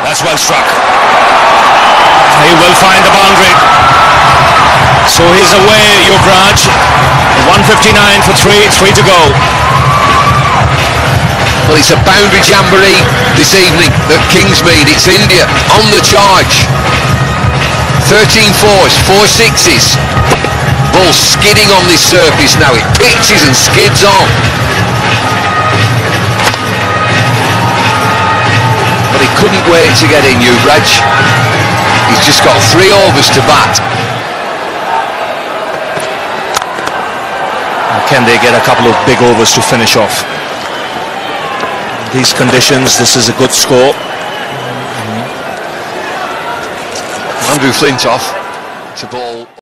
That's well struck. He will find the boundary. So he's away, Yuvraj. 159 for 3 to go. Well, it's a boundary jamboree this evening at Kingsmead. It's India on the charge. 13 fours, 4 sixes. Ball skidding on this surface now. It pitches and skids on. But he couldn't wait to get in, Yuvraj. He's just got 3 overs to bat. Can they get a couple of big overs to finish off? In these conditions, this is a good score. Andrew Flintoff to ball.